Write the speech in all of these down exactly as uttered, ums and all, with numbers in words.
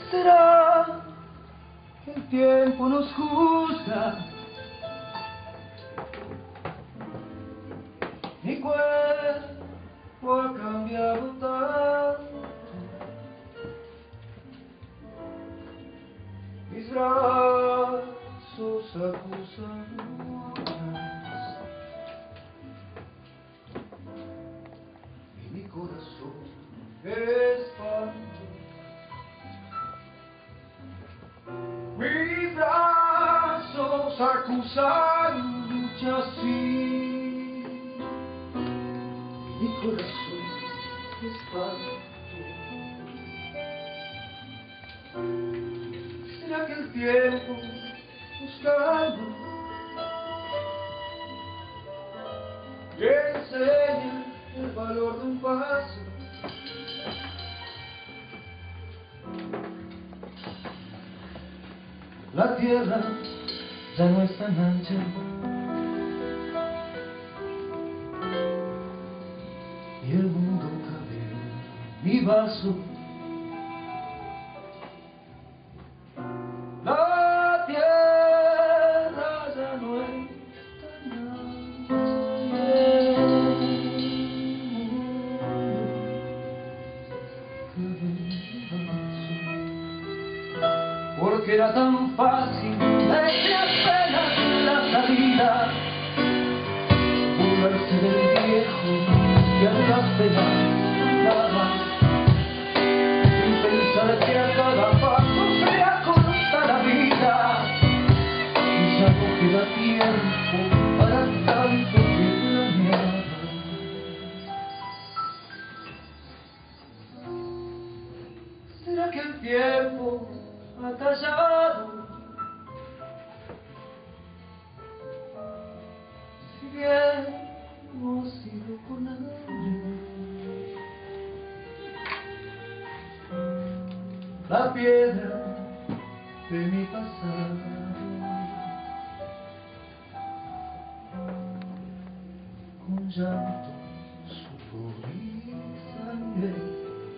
será que el tiempo nos juzga? Mi cuerpo ha cambiado tanto, mis brazos acusan dudas y mi corazón espanto. Mis brazos acusan lucha así, mi corazón espanto. ¿Será que el tiempo nos calma y enseña el valor de un paso? La tierra ya no es tan ancha, y el mundo cabe en mi vaso. La tierra ya no es tan ancha, porque era tan fácil desde apenas la salida burlarse del viejo que a duras penas daba, sin pensar que a cada paso se acorta la vida y ya no queda tiempo para tanto que planeaba. ¿Será que el tiempo ha callado? Si bien no ha sido con hambre, la piedra de mi pasado con llanto, sudor y sangre.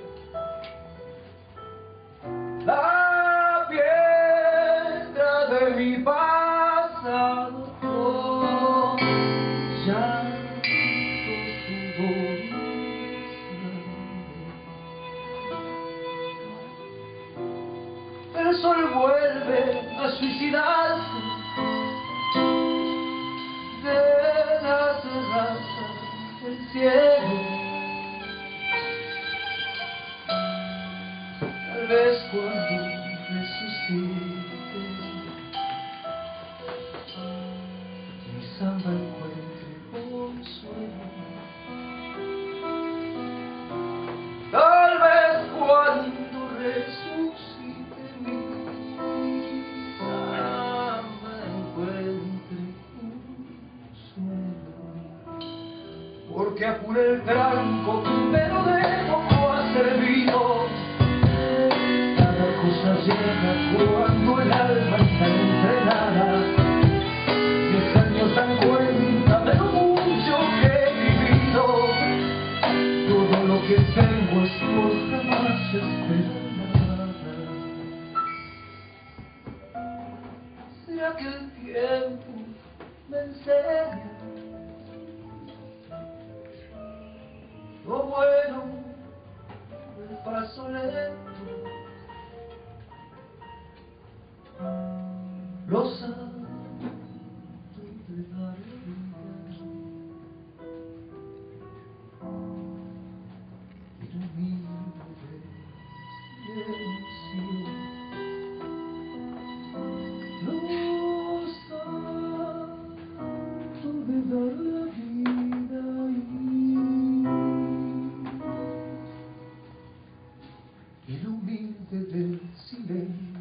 La piedra de mi pasado con llanto, sudor y sangre. El sol vuelve a suicidarse de la terraza del cielo. Tal vez cuando resucite mi samba encuentre consuelo. Tal vez cuando resucite mi samba encuentre consuelo, porque apuré el tranco pero de poco ha servido. Cuando el alma está entrenada, mis años dan cuenta de lo mucho que he vivido. Todo lo que tengo es por jamás esperar nada. ¿Será que el tiempo me enseña lo bueno del paso lento? Los santos de la vida y el humilde silencio. Los santos de la vida y el humilde del silencio.